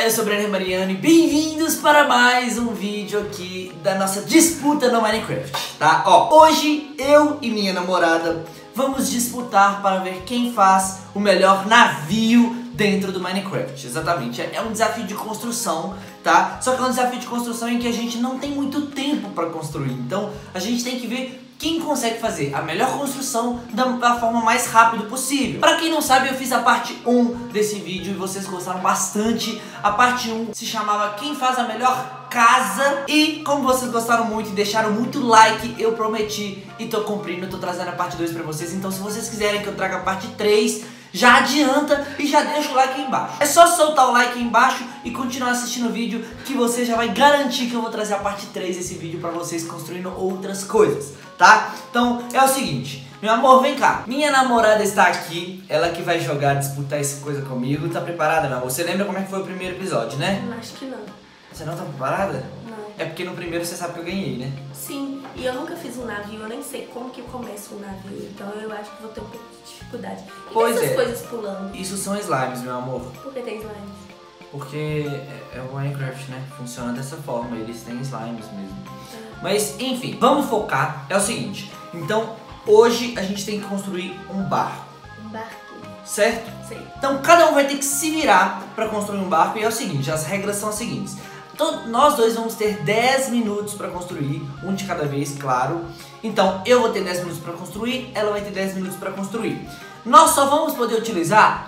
galera, eu sou o Brenner Mariano e bem-vindos para mais um vídeo aqui da nossa disputa no Minecraft, tá? Ó, hoje eu e minha namorada vamos disputar para ver quem faz o melhor navio dentro do Minecraft. Exatamente, é um desafio de construção, tá? Só que é um desafio de construção em que a gente não tem muito tempo para construir, então a gente tem que ver quem consegue fazer a melhor construção da forma mais rápida possível. Pra quem não sabe, eu fiz a parte 1 desse vídeo e vocês gostaram bastante. A parte 1 se chamava Quem faz a melhor casa. E como vocês gostaram muito e deixaram muito like, eu prometi e tô cumprindo, tô trazendo a parte 2 pra vocês. Então se vocês quiserem que eu traga a parte 3, já adianta e já deixa o like aí embaixo. É só soltar o like aí embaixo e continuar assistindo o vídeo, que você já vai garantir que eu vou trazer a parte 3 desse vídeo pra vocês construindo outras coisas, tá? Então é o seguinte, meu amor, vem cá. Minha namorada está aqui, ela que vai jogar, disputar essa coisa comigo. Tá preparada, meu amor? Você lembra como é que foi o primeiro episódio, né? Eu acho que não. Você não tá preparada? Não. É porque no primeiro você sabe que eu ganhei, né? Sim, e eu nunca fiz um navio, eu nem sei como que começa um navio, então eu acho que vou ter um pouco de dificuldade. E Pois essas é. coisas pulando? Isso são slimes, meu amor. Por que tem slimes? Porque é o Minecraft, né? Funciona dessa forma, eles têm slimes mesmo. Mas, enfim, vamos focar. É o seguinte, então, hoje a gente tem que construir um barco, Um barquinho. certo? Sei. Então, cada um vai ter que se virar para construir um barco. E é o seguinte, as regras são as seguintes. Nós dois vamos ter 10 minutos para construir, um de cada vez, claro. Então, eu vou ter 10 minutos para construir, ela vai ter 10 minutos para construir. Nós só vamos poder utilizar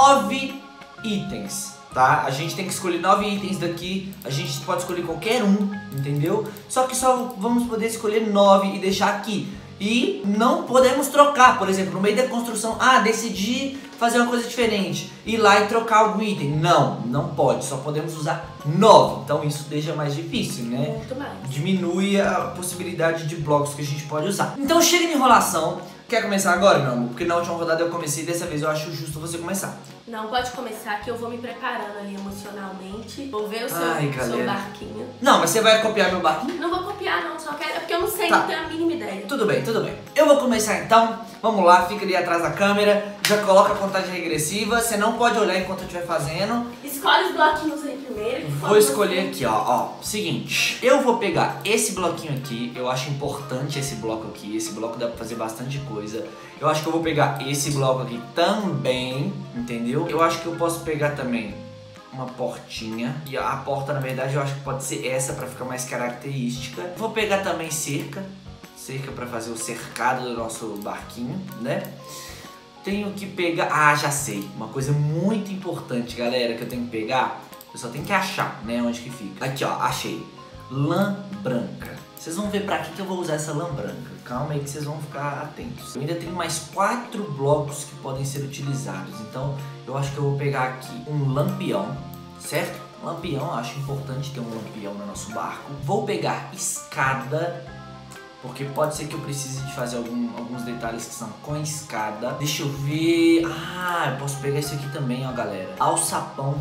9 itens, tá? A gente tem que escolher 9 itens daqui, a gente pode escolher qualquer um, entendeu? Só que só vamos poder escolher 9 e deixar aqui. E não podemos trocar, por exemplo, no meio da construção, decidi fazer uma coisa diferente, ir lá e trocar algum item. Não, não pode, só podemos usar 9. Então isso deixa mais difícil, né? Muito mais. Diminui a possibilidade de blocos que a gente pode usar. Então chega de enrolação. Quer começar agora, meu amor? Porque na última rodada eu comecei, dessa vez eu acho justo você começar. Não, pode começar que eu vou me preparando ali emocionalmente. Vou ver o seu galera. barquinho. Não, mas você vai copiar meu barquinho? Não vou copiar não, só quero, é porque eu não sei, Tá. não tenho a mínima ideia. Tudo bem, tudo bem. Eu vou começar então. Vamos lá, fica ali atrás da câmera. Já coloca a contagem regressiva. Você não pode olhar enquanto eu estiver fazendo. Escolhe os bloquinhos aí primeiro. Vou escolher aqui, ó. Seguinte, eu vou pegar esse bloquinho aqui. Eu acho importante esse bloco aqui. Esse bloco dá pra fazer bastante coisa. Eu acho que eu vou pegar esse bloco aqui também, entendeu? Eu acho que eu posso pegar também uma portinha. E a porta, na verdade, eu acho que pode ser essa pra ficar mais característica. Vou pegar também cerca. Cerca pra fazer o cercado do nosso barquinho, né? Tenho que pegar... já sei. Uma coisa muito importante, galera, que eu tenho que pegar. Eu só tenho que achar, né, onde que fica. Aqui, ó, achei. Lã branca. Vocês vão ver pra que eu vou usar essa lã branca. Calma aí que vocês vão ficar atentos. Eu ainda tenho mais 4 blocos que podem ser utilizados. Então, eu acho que eu vou pegar aqui um lampião, certo? Lampião, eu acho importante ter um lampião no nosso barco. Vou pegar escada, porque pode ser que eu precise de fazer alguns detalhes que são com escada. Deixa eu ver... eu posso pegar isso aqui também, ó, galera. Alçapão.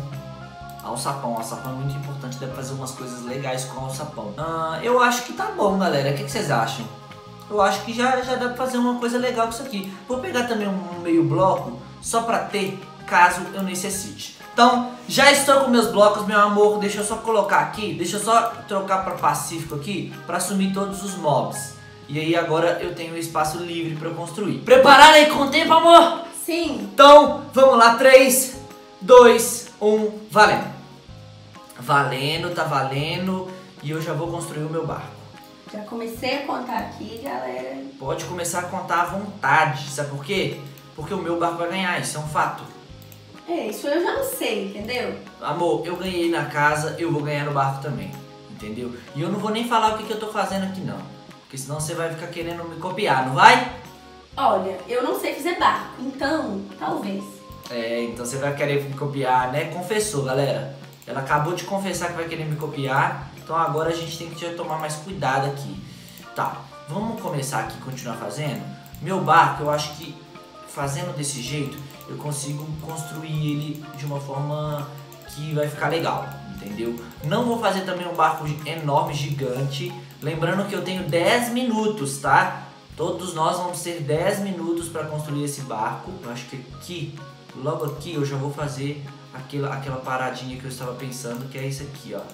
Alçapão é muito importante, dá pra fazer umas coisas legais com alçapão. Eu acho que tá bom, galera. O que vocês acham? Eu acho que já dá pra fazer uma coisa legal com isso aqui. Vou pegar também um meio bloco, só pra ter, caso eu necessite. Então, já estou com meus blocos, meu amor. Deixa eu só colocar aqui, deixa eu só trocar pra Pacífico aqui, pra assumir todos os mobs. E aí agora eu tenho espaço livre pra construir. Preparado aí com o tempo, amor? Sim. Então, vamos lá. 3, 2, 1, valendo. Valendo, tá valendo. E eu já vou construir o meu barco. Já comecei a contar aqui, galera. Pode começar a contar à vontade. Sabe por quê? Porque o meu barco vai ganhar, isso é um fato. Isso eu já não sei, entendeu? Amor, eu ganhei na casa, eu vou ganhar no barco também. Entendeu? E eu não vou nem falar o que eu tô fazendo aqui não. Porque senão você vai ficar querendo me copiar, não vai? Olha, eu não sei fazer barco, então, talvez. Então você vai querer me copiar, né? Confessou, galera. Ela acabou de confessar que vai querer me copiar. Então agora a gente tem que tomar mais cuidado aqui. Tá, vamos começar aqui, continuar fazendo. Meu barco, eu acho que fazendo desse jeito, eu consigo construir ele de uma forma que vai ficar legal, entendeu? Não vou fazer também um barco enorme, gigante. Lembrando que eu tenho 10 minutos, tá? Todos nós vamos ter 10 minutos para construir esse barco. Eu acho que aqui, logo aqui, eu já vou fazer aquela paradinha que eu estava pensando, que é isso aqui, ó.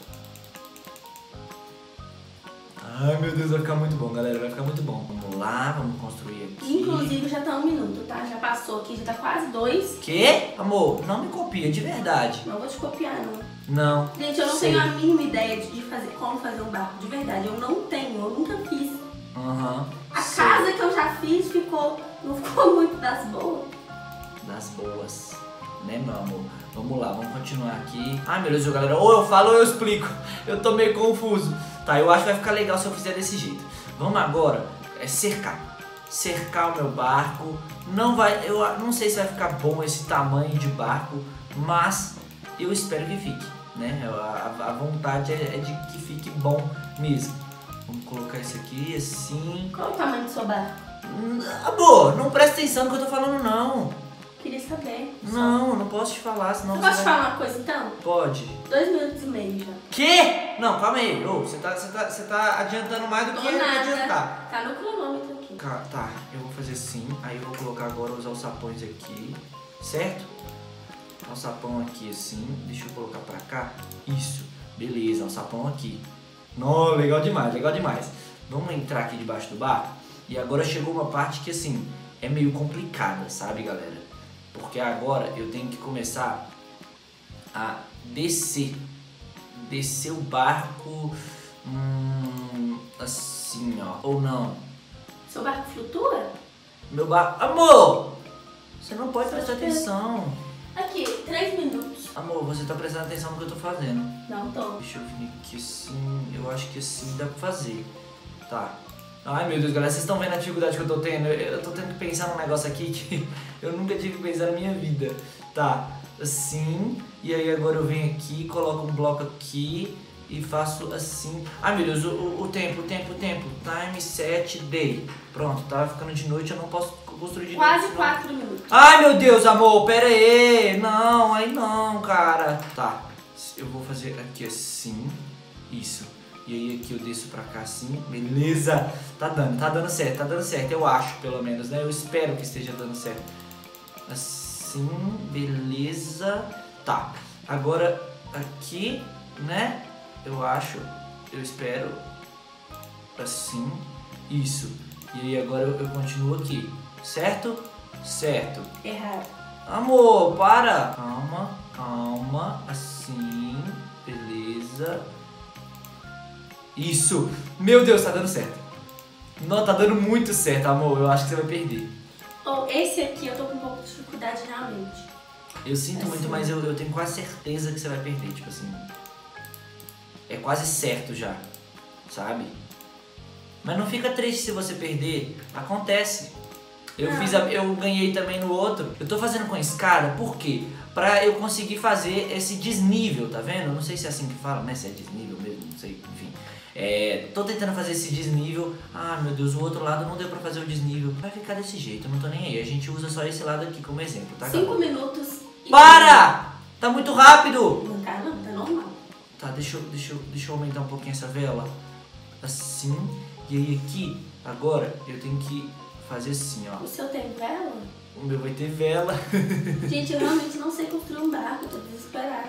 Ai, meu Deus, vai ficar muito bom, galera, vai ficar muito bom. Vamos lá, vamos construir aqui. Inclusive já tá 1 minuto, tá? Já passou aqui, já tá quase 2. Quê? Amor, não me copia, de verdade. Não vou te copiar, não. Não. Gente, eu não tenho a mínima ideia de como fazer um barco, de verdade. Eu não tenho, eu nunca fiz. A casa que eu já fiz não ficou muito das boas. Das boas, né, meu amor? Vamos lá, vamos continuar aqui. Ai, meu Deus, galera, ou eu falo ou eu explico. Eu tô meio confuso. Tá, eu acho que vai ficar legal se eu fizer desse jeito. Vamos agora cercar. Cercar o meu barco. Eu não sei se vai ficar bom esse tamanho de barco, mas eu espero que fique, né? A vontade é de que fique bom mesmo. Vamos colocar isso aqui assim. Qual o tamanho do seu barco? Amor, não presta atenção no que eu tô falando, não. Queria saber. Não posso te falar, senão você vai... Posso te falar uma coisa, então? Pode. 2 minutos e meio já. Quê? Não, calma aí. Você tá adiantando mais do que adiantar. Tá no cronômetro aqui. Tá, eu vou fazer assim. Aí eu vou colocar agora os alçapões aqui. Certo? Alçapão aqui assim. Deixa eu colocar pra cá. Isso. Beleza, alçapão aqui. Nossa, legal demais, legal demais. Vamos entrar aqui debaixo do barco. E agora chegou uma parte que assim é meio complicada, sabe, galera? Porque agora eu tenho que começar a descer o barco assim, ó, ou não. Seu barco flutua? Meu barco... Amor! Você não pode prestar atenção. Aqui, 3 minutos. Amor, você tá prestando atenção no que eu tô fazendo. Não tô. Deixa eu vir aqui assim, eu acho que assim dá pra fazer. Tá. Ai, meu Deus, galera, vocês estão vendo a dificuldade que eu tô tendo? Eu tô tendo que pensar num negócio aqui que eu nunca tive que pensar na minha vida. Tá, assim, e aí agora eu venho aqui, coloco um bloco aqui e faço assim. Ai, meu Deus, o tempo. Time set day. Pronto, tá ficando de noite, eu não posso construir de Quase noite. Quase 4 minutos. Ai, meu Deus, amor, pera aí. Não, aí não, cara. Tá, eu vou fazer aqui assim, isso. E aí aqui eu desço pra cá assim, beleza, tá dando certo, eu acho pelo menos, né, eu espero que esteja dando certo. Assim, beleza, tá, agora aqui, né, eu espero, assim, isso, e aí agora eu continuo aqui, certo? Certo. Errado. Amor, para, calma, assim, beleza. Isso! Meu Deus, tá dando certo. Não, tá dando muito certo, amor. Eu acho que você vai perder. Esse aqui eu tô com um pouco de dificuldade realmente. Eu sinto muito, mas eu tenho quase certeza que você vai perder. Tipo assim, é quase certo já, sabe? Mas não fica triste se você perder. Acontece. Eu ganhei também no outro. Eu tô fazendo com escada, por quê? Pra eu conseguir fazer esse desnível, tá vendo? Eu não sei se é assim que fala, né? Se é desnível mesmo, não sei, enfim. Tô tentando fazer esse desnível. Ah, meu Deus, o outro lado não deu pra fazer o desnível. Vai ficar desse jeito, eu não tô nem aí. A gente usa só esse lado aqui como exemplo, tá? 5 minutos. Para! Tá muito rápido! Não tá não, tá normal. Tá, deixa eu aumentar um pouquinho essa vela. Assim. E aí aqui, agora, eu tenho que fazer assim, ó. O seu tem vela? O meu vai ter vela. Gente, eu realmente não sei construir um barco, eu tô desesperada.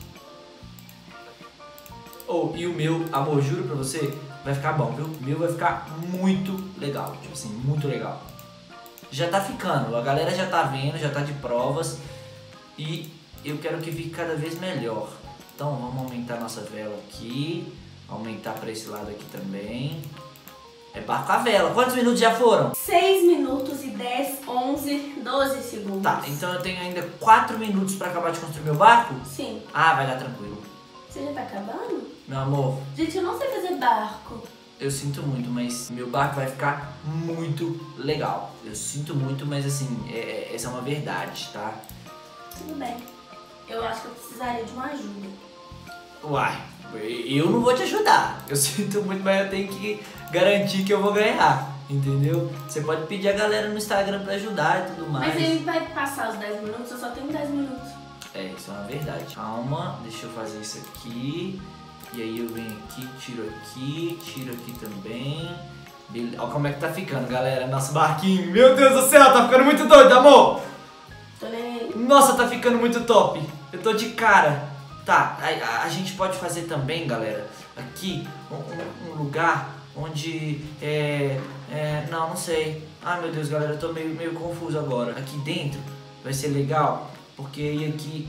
E o meu, amor, juro pra você, vai ficar bom, viu? O meu vai ficar muito legal, tipo assim, muito legal. Já tá ficando, a galera já tá vendo, já tá de provas e eu quero que fique cada vez melhor. Então vamos aumentar nossa vela aqui, aumentar pra esse lado aqui também. É barco a vela. Quantos minutos já foram? 6 minutos e 10, 11, 12 segundos. Tá, então eu tenho ainda 4 minutos pra acabar de construir meu barco? Sim. Ah, vai dar tranquilo. Você já tá acabando? Meu amor. Gente, eu não sei fazer barco. Eu sinto muito, mas meu barco vai ficar muito legal. Eu sinto muito, mas assim, essa é uma verdade, tá? Tudo bem. Eu acho que eu precisaria de uma ajuda. Uai, eu não vou te ajudar. Eu sinto muito, mas eu tenho que garantir que eu vou ganhar, entendeu? Você pode pedir a galera no Instagram pra ajudar e tudo mais. Mas ele vai passar os 10 minutos, eu só tenho 10 minutos. Isso é uma verdade. Calma, deixa eu fazer isso aqui. E aí eu venho aqui, tiro aqui também. Olha como é que tá ficando, galera, nosso barquinho. Meu Deus do céu, tá ficando muito doido, amor! Tô nem aí. Nossa, tá ficando muito top. Eu tô de cara. Tá, a gente pode fazer também, galera, aqui um lugar onde não sei. Ai meu Deus, galera, eu tô meio confuso agora. Aqui dentro vai ser legal, porque aí aqui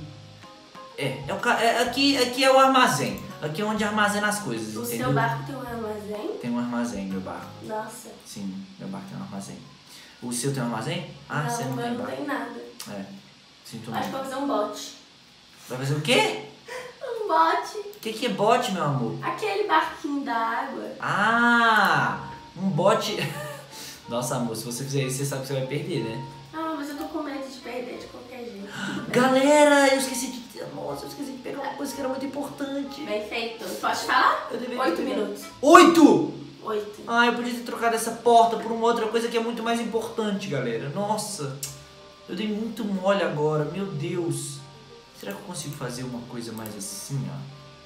aqui é o armazém. Aqui é onde armazena as coisas, o entendeu? seu barco tem um armazém? Tem um armazém, meu barco. Nossa. Sim, meu barco tem um armazém. O seu tem um armazém? Ah, não, você não tem não barco. tem nada. Sinto Acho que muito. vou fazer um bote. Vai fazer o quê? Um bote. O que é bote, meu amor? Aquele barquinho da água. Ah, um bote... Nossa, amor, se você fizer isso, você sabe que você vai perder, né? Ah, mas eu tô com medo de perder de qualquer jeito. Galera, eu esqueci de... Nossa, eu esqueci de pegar uma coisa que era muito importante. Bem feito. Pode falar? Eu deveria 8 pegar. minutos. 8? 8. Ah, eu podia ter trocado essa porta por uma outra coisa que é muito mais importante, galera. Nossa, eu dei muito mole agora, meu Deus. Será que eu consigo fazer uma coisa mais assim, ó?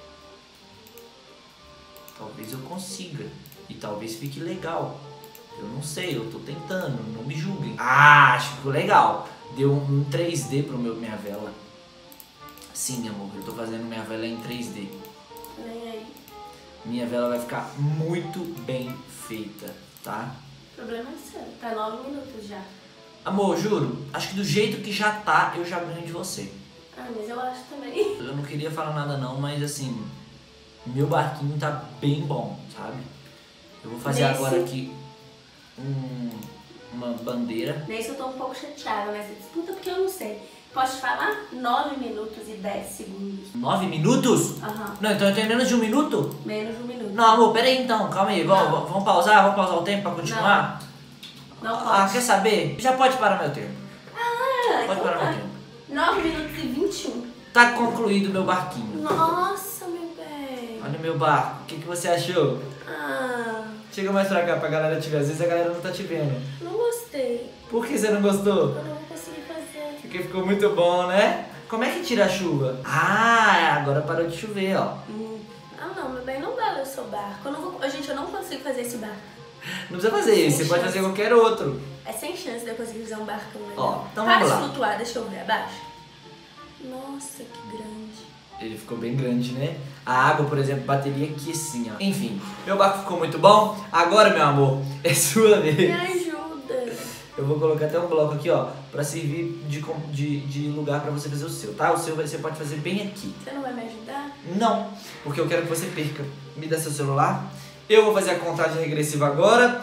Talvez eu consiga. E talvez fique legal. Eu não sei, eu tô tentando, não me julguem. Ah, acho que ficou legal. Deu um 3D pro minha vela. Sim, meu amor, eu tô fazendo minha vela em 3D. Vem aí. Minha vela vai ficar muito bem feita, tá? O problema é seu. Tá 9 minutos já. Amor, juro, acho que do jeito que já tá, eu já ganho de você. Ah, mas eu acho também. Eu não queria falar nada não, mas assim, meu barquinho tá bem bom, sabe? Eu vou fazer agora aqui uma bandeira. Nesse eu tô um pouco chateada nessa disputa, porque eu não sei. Pode falar? 9 minutos e 10 segundos. 9 minutos? Aham. Não, então eu tenho menos de 1 minuto? Menos de 1 minuto. Não, amor, peraí então, calma aí. Vamos pausar? Vamos pausar o tempo pra continuar? Não pode. Ah, quer saber? Já pode parar meu tempo. Ah, Pode então parar tá. meu tempo. 9 minutos e 21. Tá concluído meu barquinho. Nossa, meu bem. Olha o meu barco, o que você achou? Ah, Chega mais pra cá pra galera te ver, às vezes a galera não tá te vendo. não gostei. Por que você não gostou? Eu não vou conseguir fazer. Porque ficou muito bom, né? Como é que tira a chuva? Ah, agora parou de chover, ó. Ah, não, meu bem, não vale o seu barco. Eu não vou... Gente, eu não consigo fazer esse barco. Não precisa fazer isso, você pode fazer qualquer outro. É sem chance de eu conseguir fazer um barcão legal. Ó, então Para vamos de lá. flutuar, deixa eu ver abaixo. Nossa, que grande. Ele ficou bem grande, né? A água, por exemplo, bateria aqui assim, ó. Enfim, meu barco ficou muito bom. Agora, meu amor, é sua Me vez. ajuda. Eu vou colocar até um bloco aqui, ó, pra servir de lugar pra você fazer o seu, tá? O seu você pode fazer bem aqui. Você não vai me ajudar? Não, porque eu quero que você perca. Me dá seu celular. Eu vou fazer a contagem regressiva agora.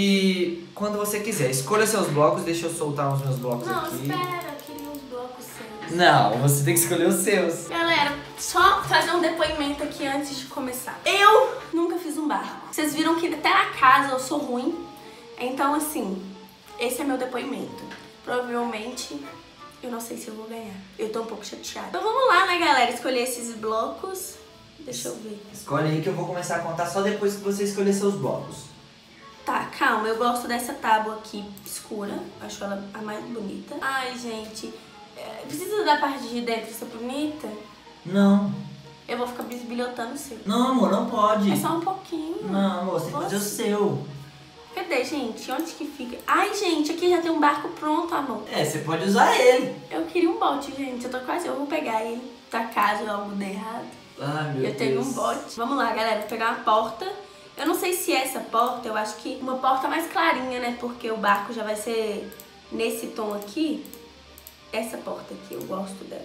E quando você quiser, escolha seus blocos. Deixa eu soltar os meus blocos Não, aqui. espera, eu queria uns blocos seus. Não, você tem que escolher os seus. Galera, só fazer um depoimento aqui antes de começar. Eu nunca fiz um barco. Vocês viram que até na casa eu sou ruim. Então, assim, esse é meu depoimento. Provavelmente, eu não sei se eu vou ganhar. Eu tô um pouco chateada. Então vamos lá, né, galera? Escolher esses blocos. Deixa eu ver. Escolhe aí que eu vou começar a contar só depois que você escolher seus blocos. Tá, calma. Eu gosto dessa tábua aqui escura. Acho ela a mais bonita. Ai, gente. Precisa da parte de dentro ser bonita? Não. Eu vou ficar bisbilhotando o seu. Não, amor, não pode. É só um pouquinho. Não, amor, você tem que fazer o seu. Cadê, gente? Onde que fica? Ai, gente, aqui já tem um barco pronto, amor. É, você pode usar ele. Eu queria um bote, gente. Eu vou pegar ele pra caso algo dê errado. Ai, meu Eu tenho um bote. Vamos lá, galera. Vou pegar uma porta. Eu não sei se essa porta, eu acho que uma porta mais clarinha, né? Porque o barco já vai ser nesse tom aqui. Essa porta aqui, eu gosto dela.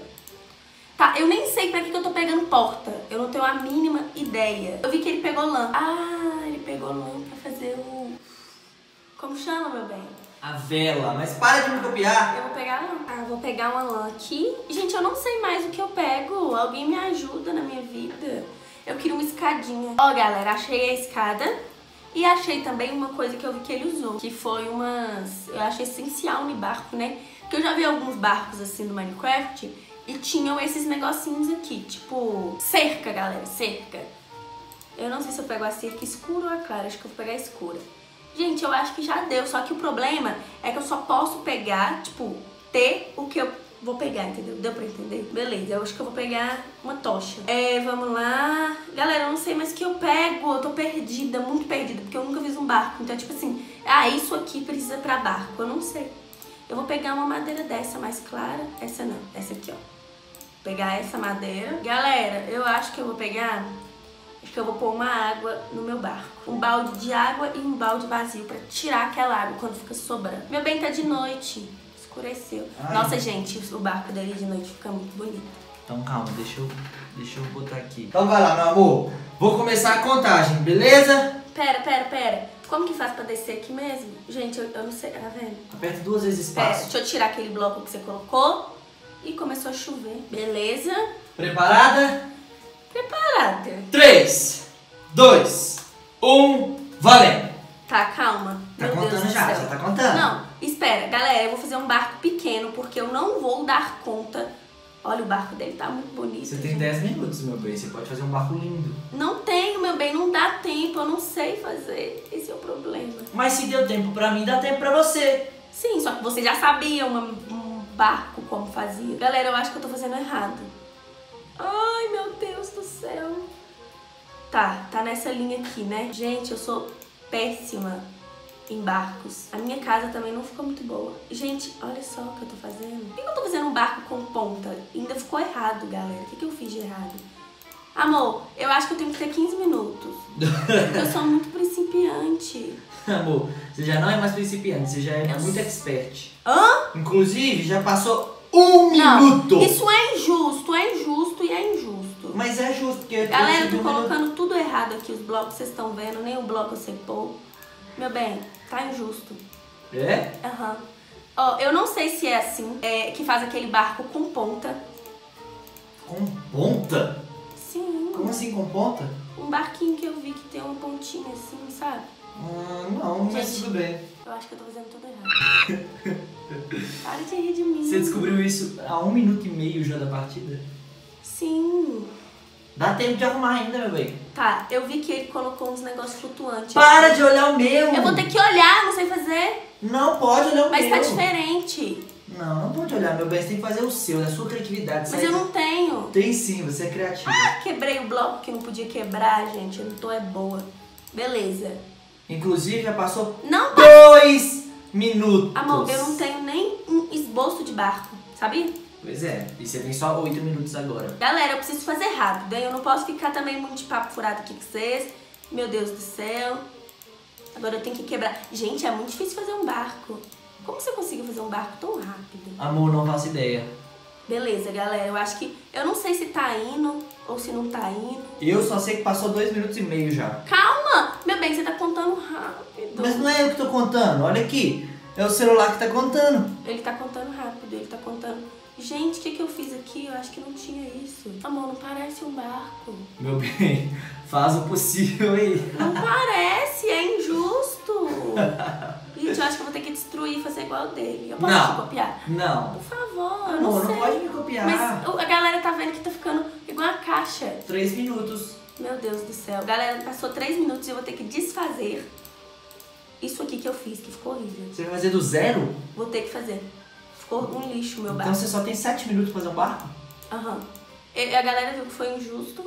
Tá, eu nem sei pra que eu tô pegando porta. Eu não tenho a mínima ideia. Eu vi que ele pegou lã. Ah, ele pegou lã pra fazer o... Como chama, meu bem? A vela, mas para de me copiar. Eu vou pegar lã. Ah, vou pegar uma lã aqui. Gente, eu não sei mais o que eu pego. Alguém me ajuda na minha vida. Eu queria uma escadinha. Ó, galera, achei a escada. E achei também uma coisa que eu vi que ele usou. Que foi umas... Eu achei essencial no barco, né? Porque eu já vi alguns barcos assim no Minecraft. E tinham esses negocinhos aqui. Tipo, cerca, galera, cerca. Eu não sei se eu pego a cerca escura ou a clara. Acho que eu vou pegar a escura. Gente, eu acho que já deu. Só que o problema é que eu só posso pegar, tipo, ter o que eu vou pegar, entendeu? Deu pra entender? Beleza, eu acho que eu vou pegar uma tocha. Vamos lá. Galera, eu não sei mais o que eu pego. Eu tô perdida, muito perdida, porque eu nunca fiz um barco. Então, tipo assim, isso aqui precisa pra barco. Eu não sei. Eu vou pegar uma madeira dessa mais clara. Essa não, essa aqui, ó. pegar essa madeira. Galera, eu acho que eu vou pegar... Acho que eu vou pôr uma água no meu barco. Um balde de água e um balde vazio pra tirar aquela água quando fica sobrando. Meu bem, tá de noite. Escureceu. Ai. Nossa, gente, o barco dele de noite fica muito bonito. Então calma, deixa eu botar aqui. Então vai lá, meu amor. Vou começar a contagem, beleza? Pera. Como que faz pra descer aqui mesmo? Gente, eu não sei, tá vendo? Aperta 2 vezes Pera, espaço. deixa eu tirar aquele bloco que você colocou. E começou a chover. Beleza? Preparada? Preparada. 3, 2, 1, valendo! Tá, calma. Tá Meu Deus contando do já céu. tá contando? Não, espera. Galera, eu vou fazer um barco pequeno porque eu não vou dar conta. Olha, o barco dele tá muito bonito. Você tem gente. 10 minutos, meu bem. Você pode fazer um barco lindo. Não tenho, meu bem. Não dá tempo. Eu não sei fazer. Esse é o problema. Mas se deu tempo pra mim, dá tempo pra você. Sim, só que você já sabia um barco como fazia. Galera, eu acho que eu tô fazendo errado. Ai, meu Deus do céu. Tá nessa linha aqui, né? Gente, eu sou péssima em barcos. A minha casa também não ficou muito boa. Gente, olha só o que eu tô fazendo. Por que eu tô fazendo um barco com ponta? Ainda ficou errado, galera. O que eu fiz de errado? Amor, eu acho que eu tenho que ter 15 minutos. Porque eu sou muito principiante. Amor, você já não é mais principiante, você já é Eu muito s- expert. Hã? Inclusive, já passou 1 minuto. Não, isso é injusto e é injusto. Mas é justo, porque... Galera, eu tô consegui 1 minuto. colocando tudo errado aqui, os blocos vocês estão vendo, nem o bloco eu sei pôr. Meu bem, tá injusto. É? Aham. Ó, eu não sei se é assim, que faz aquele barco com ponta. Com ponta? Sim. Como assim com ponta? Um barquinho que eu vi que tem uma pontinha assim, sabe? Não, mas Gente. tudo bem. Eu acho que eu tô fazendo tudo errado. Para de rir de mim. Você descobriu isso há 1 minuto e meio já da partida? Sim. Dá tempo de arrumar ainda, meu bem. Tá, eu vi que ele colocou uns negócios flutuantes. Para de olhar o meu! Eu vou ter que olhar, não sei fazer. Não pode olhar o Mas meu. tá diferente. Não pode olhar, meu bem. Você tem que fazer o seu, da sua criatividade. Mas eu não tenho. Tem sim, você é criativa. Quebrei o bloco que não podia quebrar, gente. Eu não tô boa. Beleza. Inclusive, já passou Não, 2 minutos. amor, eu não tenho nem um esboço de barco, sabia? Pois é, e você tem só 8 minutos agora. Galera, eu preciso fazer rápido, hein? Eu não posso ficar também muito de papo furado aqui com vocês. Meu Deus do céu. Agora eu tenho que quebrar. Gente, é muito difícil fazer um barco. Como você conseguiu fazer um barco tão rápido? Amor, não faço ideia. Beleza, galera. Eu acho que... Eu não sei se tá indo ou se não tá indo. Eu só sei que passou 2 minutos e meio já. Calma! Meu bem, você tá contando rápido. Mas não é eu que tô contando, olha aqui. É o celular que tá contando. Ele tá contando rápido, ele tá contando... Gente, o que eu fiz aqui? Eu acho que não tinha isso. Amor, não parece um barco. Meu bem, faz o possível aí. Não parece, é injusto. Gente, eu acho que eu vou ter que destruir e fazer igual o dele. Eu posso Não. te copiar? Não. Por favor, eu Amor, não sei. não pode me copiar. Mas a galera tá vendo que tá ficando igual a caixa. 3 minutos. Meu Deus do céu. Galera, passou 3 minutos e eu vou ter que desfazer isso aqui que eu fiz, que ficou horrível. Você vai fazer do zero? Vou ter que fazer. Ficou um lixo o meu Então barco. você só tem 7 minutos pra fazer um barco? Aham. E a galera viu que foi injusto.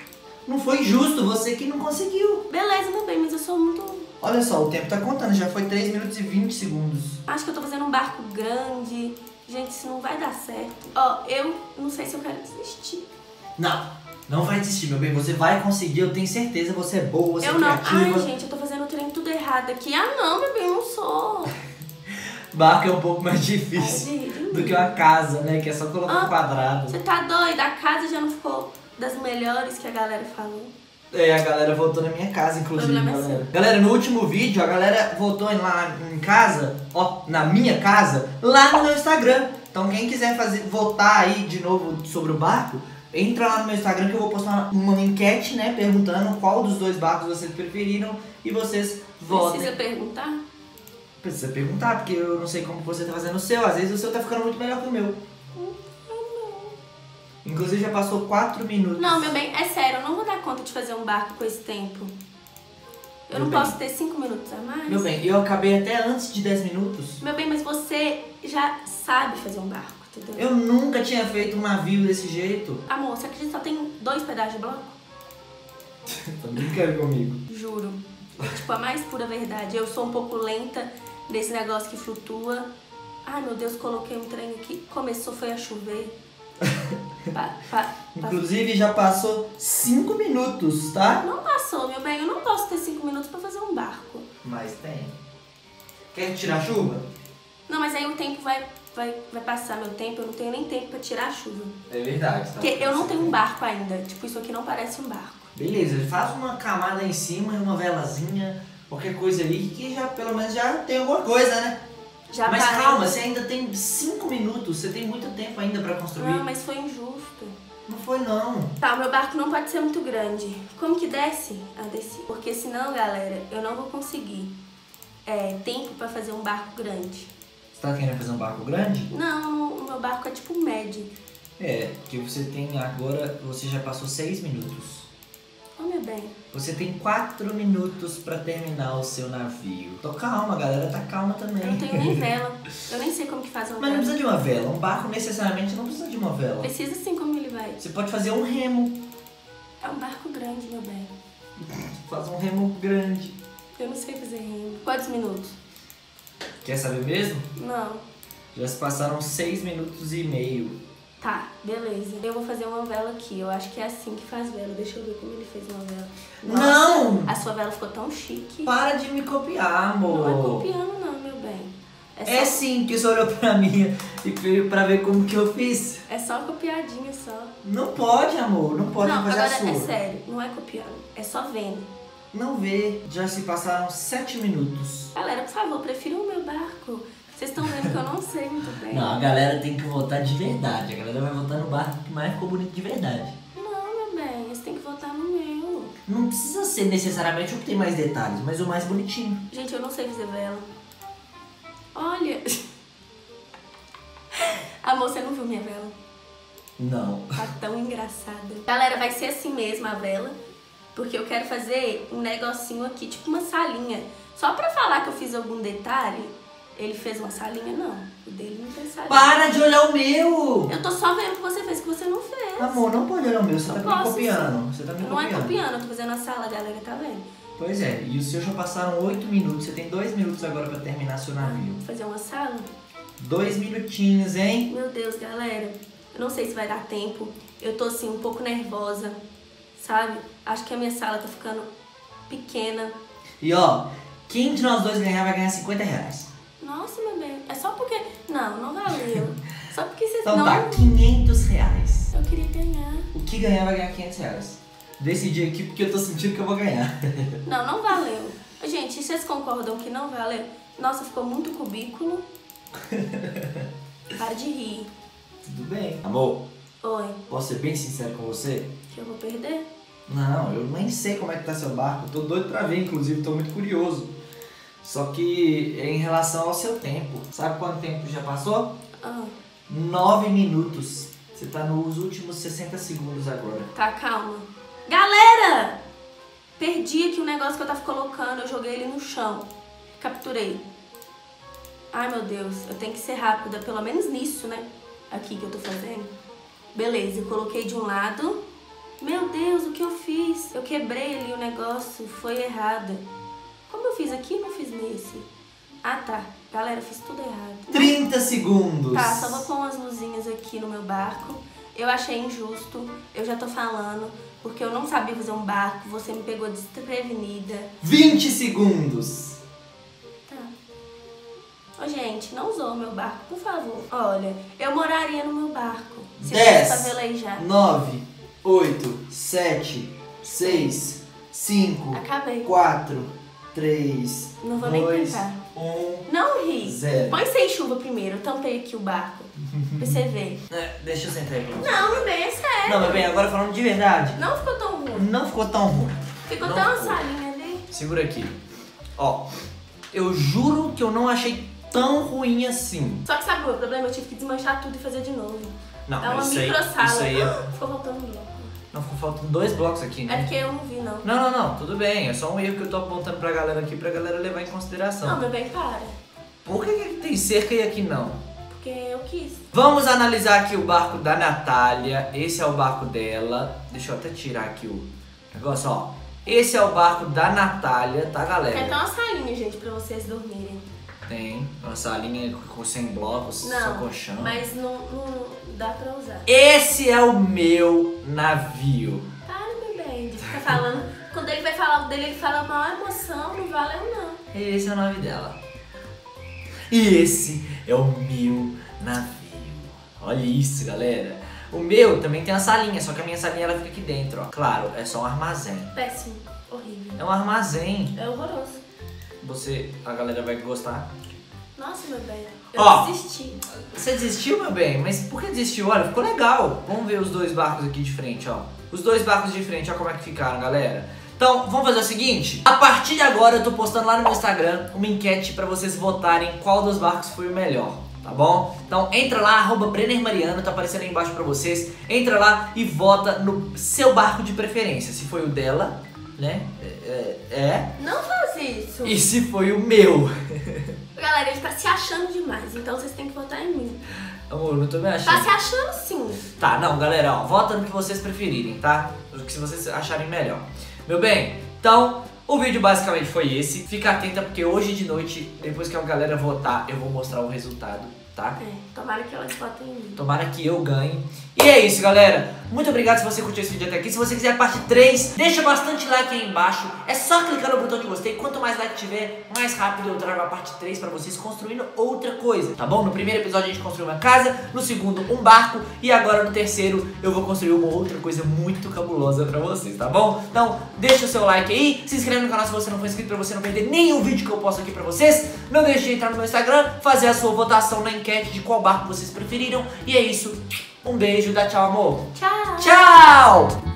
Não foi justo, você que não conseguiu. Beleza, meu bem, mas eu sou muito... Olha só, o tempo tá contando, já foi 3 minutos e 20 segundos. Acho que eu tô fazendo um barco grande. Gente, isso não vai dar certo. Ó, eu não sei se eu quero desistir. Não, não vai desistir, meu bem, você vai conseguir, eu tenho certeza, você é boa, você Eu é não. criativa. Ai, gente, eu tô fazendo o trem tudo errado aqui. Ah, não, meu bem, eu não sou. Barco é um pouco mais Para de difícil rir de mim. do que uma casa, né, que é só colocar um quadrado. Você tá doida? A casa já não ficou das melhores que a galera falou. É, a galera votou na minha casa, inclusive, O problema é galera. Galera, no último vídeo, a galera votou lá em casa, ó, na minha casa, lá no meu Instagram. Então quem quiser votar aí de novo sobre o barco, entra lá no meu Instagram que eu vou postar uma enquete, né, perguntando qual dos 2 barcos vocês preferiram e vocês votem. Precisa perguntar? Precisa perguntar, porque eu não sei como você tá fazendo o seu, às vezes o seu tá ficando muito melhor que o meu. Inclusive já passou 4 minutos. Não, meu bem, é sério, eu não vou dar conta de fazer um barco com esse tempo. Eu não Meu bem. posso ter 5 minutos a mais? Meu bem, eu acabei até antes de 10 minutos. Meu bem, mas você já sabe fazer um barco, entendeu? Eu nunca tinha feito um navio desse jeito. Amor, você acredita que só tem 2 pedaços de bloco? Tá brincando comigo. Juro. É tipo a mais pura verdade. Eu sou um pouco lenta nesse negócio que flutua. Ai, meu Deus, coloquei um trem aqui. Começou, foi a chover. Inclusive já passou 5 minutos, tá? Não passou, meu bem. Eu não posso ter 5 minutos pra fazer um barco. Mas tem. Quer tirar a chuva? Não, mas aí o tempo vai passar meu tempo. Eu não tenho nem tempo pra tirar a chuva. É verdade. Tá? Porque eu não tenho um barco ainda. Tipo, isso aqui não parece um barco. Beleza, faz uma camada em cima e uma velazinha, qualquer coisa aí, que já pelo menos já tem alguma coisa, né? Já mas parei. calma, você ainda tem 5 minutos, você tem muito tempo ainda pra construir. Não, mas foi injusto. Não foi não. Tá, o meu barco não pode ser muito grande. Como que desce? Ah, desci. Porque senão, galera, eu não vou conseguir tempo pra fazer um barco grande. Você tá querendo fazer um barco grande? Não, o meu barco é tipo médio. É, porque você tem agora, você já passou 6 minutos. Ô, meu bem. Você tem 4 minutos pra terminar o seu navio. Tô calma, galera, tá calma também. Eu não tenho nem vela. Eu nem sei como que faz uma Mas não vela. precisa de uma vela. Um barco necessariamente não precisa de uma vela. Precisa sim, como ele vai. Você pode fazer um remo. É um barco grande, meu bem. Faz um remo grande. Eu não sei fazer remo. Quantos minutos? Quer saber mesmo? Não. Já se passaram 6 minutos e meio. Tá, beleza. Eu vou fazer uma vela aqui. Eu acho que é assim que faz vela. Deixa eu ver como ele fez uma vela. Nossa, Não! A sua vela ficou tão chique. Para de me copiar, amor. Não é copiando não, meu bem. É sim, que você olhou pra mim e veio pra ver como que eu fiz. É só copiadinha, só. Não pode, amor. Não pode Não, fazer agora a sua. é sério. Não é copiando. É só vendo. Não vê. Já se passaram 7 minutos. Galera, por favor, prefiram o meu barco. Vocês estão vendo que eu não sei muito bem. Não, a galera tem que votar de verdade. A galera vai votar no barco que mais ficou bonito de verdade. Não, meu bem. Você tem que votar no meu. Não precisa ser necessariamente o que tem mais detalhes, mas o mais bonitinho. Gente, eu não sei fazer vela. Olha. Amor, você não viu minha vela? Não. Tá tão engraçada. Galera, vai ser assim mesmo a vela. Porque eu quero fazer um negocinho aqui, tipo uma salinha. Só pra falar que eu fiz algum detalhe. Ele fez uma salinha? Não. O dele não fez salinha. Para de olhar o meu! Eu tô só vendo o que você fez, que você não fez. Amor, não pode olhar o meu, você tá me Posso, copiando. Você tá me Não copiando. é copiando, eu tô fazendo a sala, a galera tá vendo. Pois é, e os seus já passaram 8 minutos. Você tem 2 minutos agora pra terminar seu navio. Vou fazer uma sala? 2 minutinhos, hein? Meu Deus, galera. Eu não sei se vai dar tempo. Eu tô assim, um pouco nervosa, sabe? Acho que a minha sala tá ficando pequena. E ó, quem de nós dois ganhar vai ganhar 50 reais. Nossa, meu bem. É só porque... Não, não valeu. Só porque vocês Então não... tá, 500 reais. Eu queria ganhar. O que ganhar vai ganhar 500 reais. Decidi aqui porque eu tô sentindo que eu vou ganhar. Não, não valeu. Gente, vocês concordam que não valeu? Nossa, ficou muito cubículo. Para de rir. Tudo bem. Amor, Oi, posso ser bem sincero com você? que eu vou perder? Não, eu nem sei como é que tá seu barco. Eu tô doido pra ver, inclusive, tô muito curioso. Só que em relação ao seu tempo. Sabe quanto tempo já passou? 9 minutos. Você tá nos últimos 60 segundos agora. Tá, calma. Galera! Perdi aqui o negócio que eu tava colocando. Eu joguei ele no chão. Capturei. Ai, meu Deus. Eu tenho que ser rápida. Pelo menos nisso, né? Aqui que eu tô fazendo. Beleza, eu coloquei de um lado. Meu Deus, o que eu fiz? Eu quebrei ali o negócio. Foi errado. Como eu fiz aqui, não fiz nesse. Ah, tá. Galera, eu fiz tudo errado. 30 segundos. Tá, só vou pôr umas luzinhas aqui no meu barco. Eu achei injusto, eu já tô falando, porque eu não sabia fazer um barco, você me pegou desprevenida. 20 segundos. Tá. Ô, gente, não usou o meu barco, por favor. Olha, eu moraria no meu barco. Se 10, fosse pra velejar. 9, 8, 7, 6, 5, Acabei. 4, 3, Não vou nem 2, tentar. 1, Não ri. 0. Põe sem chuva primeiro, eu tampei aqui o barco. Pra você ver. Deixa eu sentar aí pra você. Não, meu bem, é sério. Não, meu bem, agora falando de verdade. Não ficou tão ruim. Não ficou tão ruim. Ficou Não tão uma ficou. salinha ali. Segura aqui. Ó, eu juro que eu não achei tão ruim assim. Só que sabe qual é o problema? Eu tive que desmanchar tudo e fazer de novo. Não, É uma isso aí, microsala. isso aí é... Ficou faltando um bloco. Não, ficou faltando 2 blocos aqui, né? É porque eu não vi, não. Não, tudo bem. É só um erro que eu tô apontando pra galera aqui, pra galera levar em consideração. Não, meu bem, para. Por que aqui tem cerca e aqui não? Porque eu quis. Vamos analisar aqui o barco da Natália. Esse é o barco dela. Deixa eu até tirar aqui o negócio, ó. Esse é o barco da Natália, tá, Tem até galera? uma salinha, gente, pra vocês dormirem. Tem uma salinha com 100 blocos, só colchão. Mas não dá pra usar. Esse é o meu navio. Para, meu bem, de ficar falando. Quando ele vai falar o dele, ele fala a maior emoção, não valeu não. Esse é o nome dela. E esse é o meu navio. Olha isso, galera. O meu também tem uma salinha, só que a minha salinha ela fica aqui dentro, ó. Claro, é só um armazém. Péssimo, horrível. É um armazém. É horroroso. A galera vai gostar. Nossa, meu bem, eu desisti. Você desistiu, meu bem? Mas por que desistiu? Olha, ficou legal. Vamos ver os dois barcos aqui de frente, ó. Os dois barcos de frente, ó como é que ficaram, galera. Então, vamos fazer o seguinte. A partir de agora eu tô postando lá no meu Instagram uma enquete pra vocês votarem qual dos barcos foi o melhor, tá bom? Então entra lá, @BrennerMariano, tá aparecendo aí embaixo pra vocês. Entra lá e vota no seu barco de preferência. Se foi o dela, né? Não faz isso. E se foi o meu. Galera, ele tá se achando demais, então vocês têm que votar em mim. Amor, não tô me achando. Tá se achando sim. Tá, não, galera, ó, vota no que vocês preferirem, tá? O que vocês acharem melhor. Meu bem, então, o vídeo basicamente foi esse. Fica atenta porque hoje de noite, depois que a galera votar, eu vou mostrar o resultado, tá? Tomara que elas votem em mim. Tomara que eu ganhe. E é isso, galera. Muito obrigado se você curtiu esse vídeo até aqui. Se você quiser a parte 3, deixa bastante like aí embaixo. É só clicar no botão de gostei. Quanto mais like tiver, mais rápido eu trago a parte 3 pra vocês construindo outra coisa, tá bom? No primeiro episódio a gente construiu uma casa, no segundo um barco e agora no terceiro eu vou construir uma outra coisa muito cabulosa pra vocês, tá bom? Então deixa o seu like aí, se inscreve no canal se você não for inscrito pra você não perder nenhum vídeo que eu posto aqui pra vocês. Não deixe de entrar no meu Instagram, fazer a sua votação na enquete de qual barco vocês preferiram. E é isso. Um beijo, dá tchau, amor. Tchau. Tchau!